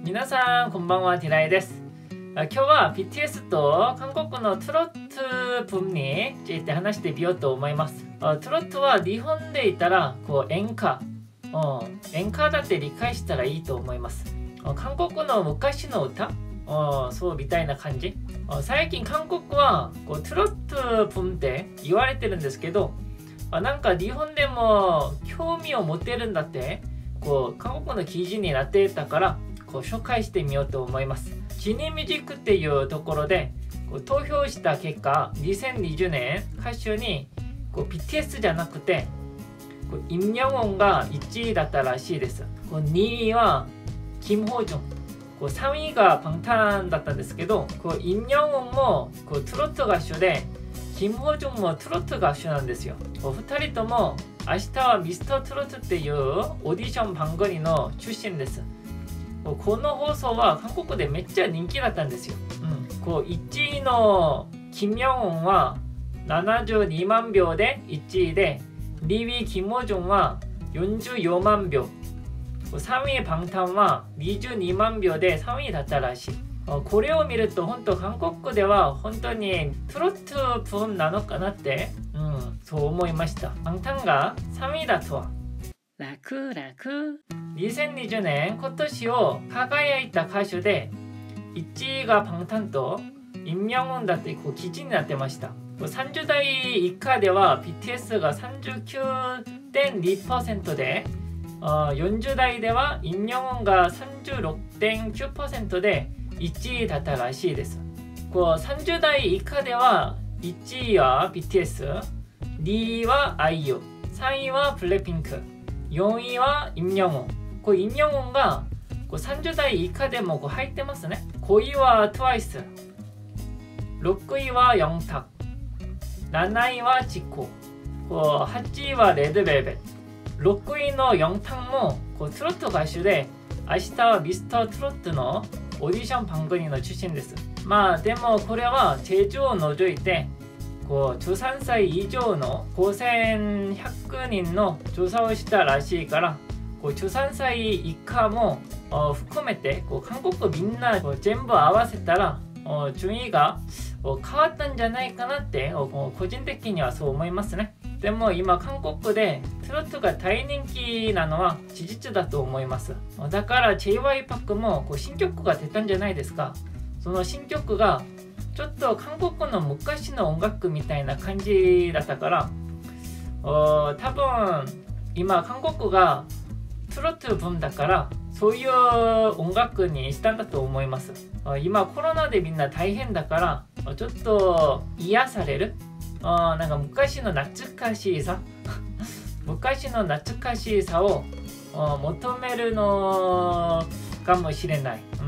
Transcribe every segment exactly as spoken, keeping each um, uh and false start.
皆さんこんばんは、ティライです。今日は ビーティーエス と韓国のトロットブームについて話してみようと思います。トロットは日本でいたらこう演歌、演歌だって理解したらいいと思います。韓国の昔の歌、そうみたいな感じ。最近韓国はこうトロットブームって言われてるんですけど、なんか日本でも興味を持てるんだってこう韓国の記事になってたからこう紹介してみようと思います。ジニーミュージックっていうところでこう投票した結果、にせんにじゅうねん歌手にこう ビーティーエス じゃなくてこうイム・ヨンウォンがいちいだったらしいです。こうにいはキム・ホジョン、こうさんいがバンタンだったんですけど、こうイム・ヨンウォンもこうトロット歌手でキム・ホジョンもトロット歌手なんですよ。こうふたりとも明日はミスタートロットっていうオーディション番組の出身です。この放送は韓国でめっちゃ人気だったんですよ。うん、こういちいのキム・ヨンウォンはななじゅうにまんひょうでいちいで、にいキム・ホジョンはよんじゅうよんまんひょう、さんいバンタンはにじゅうにまんひょうでさんいだったらしい。これを見ると本当韓国では本当にトロットブームなのかなって、うん、そう思いました。バンタンがさんいだとは。楽楽にせんにじゅうねん今年を輝いた歌手でいちいがバンタンとイム・ヨンウォンだってこう記事になってました。さんじゅうだい以下では ビーティーエス が さんじゅうきゅうてんにパーセント で、よんじゅうだいではイム・ヨンウォンが さんじゅうろくてんきゅうパーセント でいちいだったらしいです。こうさんじゅうだい以下ではいちいは ビーティーエス、にいは アイユー、さんいはブレイピンク、よんいはイム・ヨンウォン。こうイム・ヨンウォンがこうさんじゅうだい以下でもこう入ってますね。ごいはトゥワイス、ろくいはヨンタク、なないはジコ、こうはちいはレッドベルベット、ろくいのヨンタクもこうトロット歌手で明日はミスタートロットのオーディション番組の出身です。まあでもこれは제주を除いてこうじゅうさんさい以上のごせんひゃくにんの調査をしたらしいから、こうじゅうさんさい以下も含めてこう韓国みんなこう全部合わせたら順位が変わったんじゃないかなって個人的にはそう思いますね。でも今韓国でトロットが大人気なのは事実だと思います。だから ジェイワイ パックもこう新曲が出たんじゃないですか。その新曲がちょっと韓国の昔の音楽みたいな感じだったから、多分今韓国がトロットブームだからそういう音楽にしたんだと思います。今コロナでみんな大変だからちょっと癒される、あなんか昔の懐かしさ昔の懐かしさを求めるのかもしれない。うん、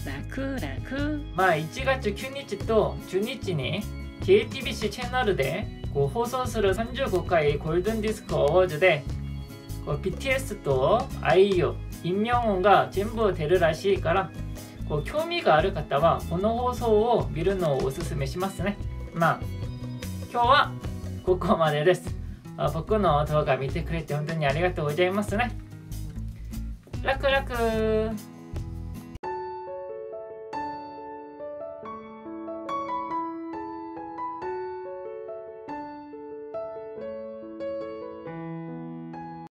楽楽まあいちがつくにちとじゅうにちに ケーティービーシー チャンネルでこう放送するさんじゅうごかいゴールデンディスクアワードでこう ビーティーエス と アイユー、イム・ヨンウォンが全部出るらしいから、こう興味がある方はこの放送を見るのをおすすめしますね。まあ今日はここまでです。僕の動画見てくれて本当にありがとうございますね。楽々。